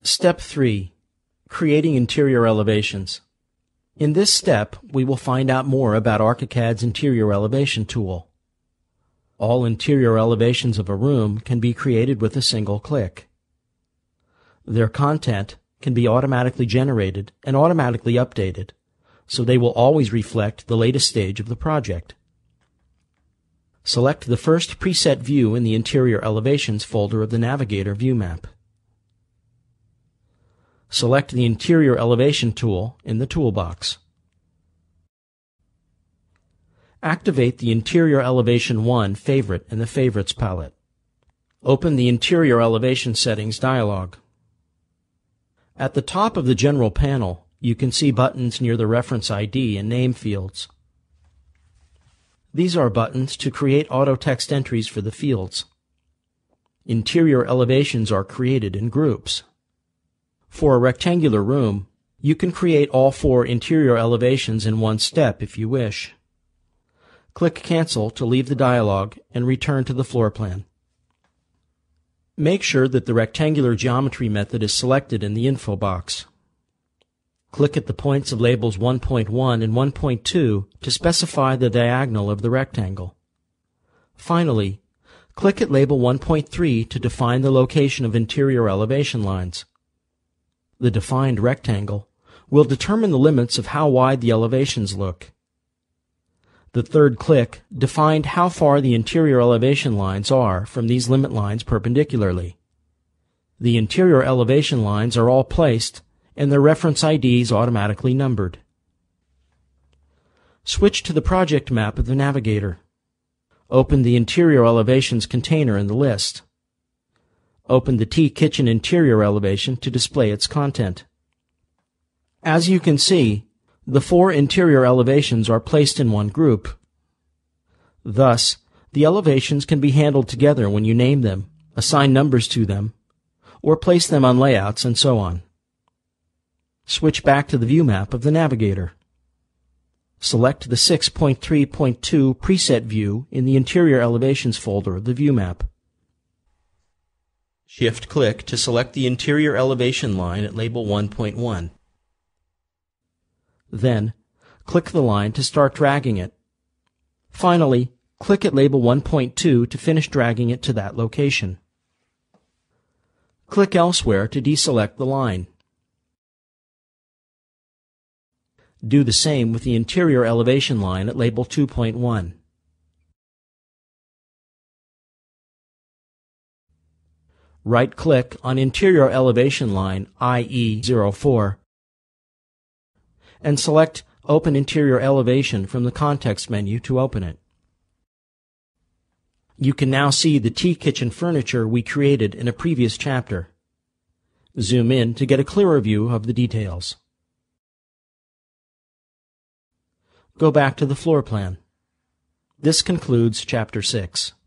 Step 3. Creating interior elevations. In this step, we will find out more about ArchiCAD's interior elevation tool. All interior elevations of a room can be created with a single click. Their content can be automatically generated and automatically updated, so they will always reflect the latest stage of the project. Select the first preset view in the Interior Elevations folder of the Navigator view map. Select the Interior Elevation tool in the toolbox. Activate the Interior Elevation 1 favorite in the Favorites palette. Open the Interior Elevation Settings dialog. At the top of the General panel, you can see buttons near the reference ID and name fields. These are buttons to create auto text entries for the fields. Interior elevations are created in groups. For a rectangular room, you can create all 4 interior elevations in one step if you wish. Click Cancel to leave the dialog and return to the floor plan. Make sure that the rectangular geometry method is selected in the info box. Click at the points of labels 1.1 and 1.2 to specify the diagonal of the rectangle. Finally, click at label 1.3 to define the location of interior elevation lines. The defined rectangle will determine the limits of how wide the elevations look. The third click defined how far the interior elevation lines are from these limit lines perpendicularly. The interior elevation lines are all placed and their reference IDs automatically numbered. Switch to the project map of the Navigator. Open the Interior Elevations container in the list. Open the T-Kitchen Interior Elevation to display its content. As you can see, the 4 interior elevations are placed in one group. Thus, the elevations can be handled together when you name them, assign numbers to them, or place them on layouts and so on. Switch back to the view map of the Navigator. Select the 6.3.2 preset view in the Interior Elevations folder of the view map. Shift-click to select the interior elevation line at label 1.1. Then, click the line to start dragging it. Finally, click at label 1.2 to finish dragging it to that location. Click elsewhere to deselect the line. Do the same with the interior elevation line at label 2.1. Right-click on Interior Elevation Line IE04 and select Open Interior Elevation from the context menu to open it. You can now see the T-Kitchen furniture we created in a previous chapter. Zoom in to get a clearer view of the details. Go back to the floor plan. This concludes Chapter 6.